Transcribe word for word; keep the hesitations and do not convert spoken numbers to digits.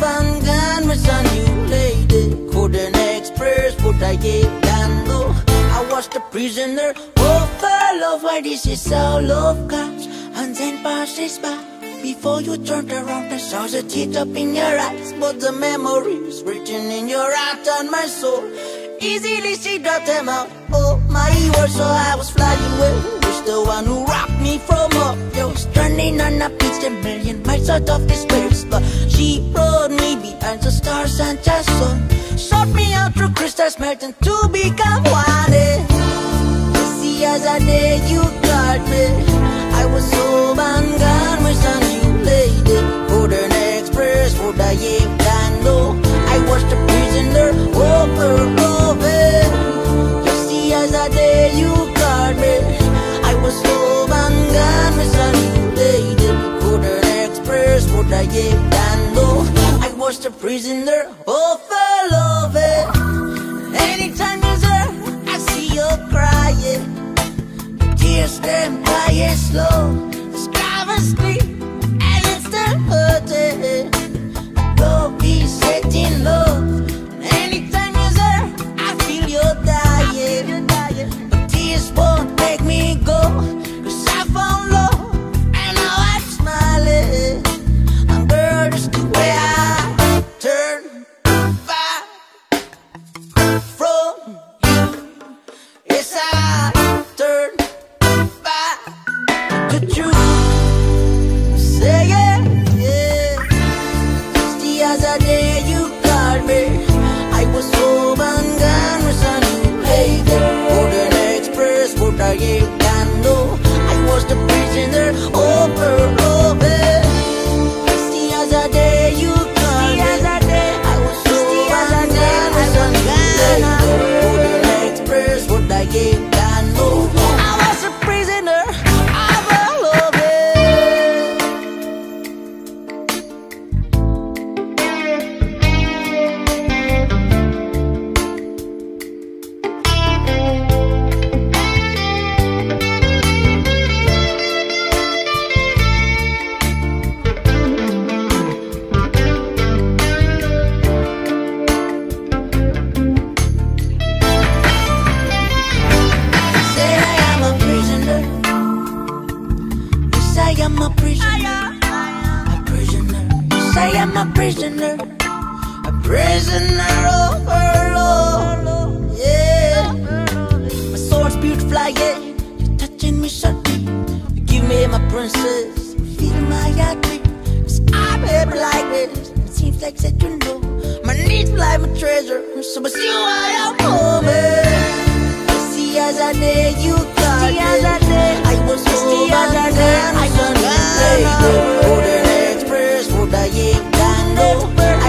and gone with a new lady. Couldn't express what I can do. I was the prisoner of her love. Why this is all love comes and then passes by. Before you turned around, I saw the tears up in your eyes, but the memories written in your heart and my soul. Easily she got them out. Oh my word, so I was flying away. Wish the one who rocked me from up. Yo, stranding on a beach a million miles out of this place, but she brought me behind the stars and the sun. Shot me out through crystals melting to become one. You see as a day you got me, I was so and gone with a new lady. Couldn't express what I can do. I was the prisoner of her love. You see as a day you got me, I was so and gone with a new lady. Couldn't express what I can do. I was the prisoner of her love. Anytime you're there, I see you crying. Tears them dying slow. The sky was sleep and it's still hurting. Love is setting love. Anytime you're there, I feel you're dying. But tears won't make me go, 'cause I found love and now I'm smiling. And girl, that's the way I turn back from you. Yes, I turn back to truth. Say yeah, yeah. The other day you called me, I was home and gone with a new lady. Couldn't express what I can do. I was the prisoner of her love. The other day you called me, I was home and gone with a new lady. Couldn't express what I can do. I was a prisoner of her love. Say I am a prisoner. Yes, I am a prisoner. A prisoner. Yes, I am a prisoner. A prisoner of her love. Yeah. My soul's beautiful, yeah. You're touching me so deep. You give me my princess. Feel my heartbeat. 'Cause I'm happy like this. It seems like that you know. My needs like my treasure. So it's you I am home. See as a day you got me, I was home and gone. I couldn't express what I can do.